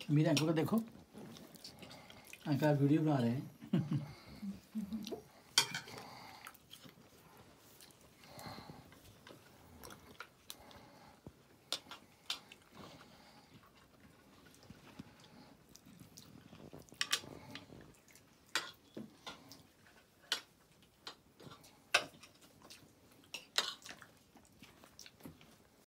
मेरे अंकल को देखो, अंकल वीडियो बना रहे हैं।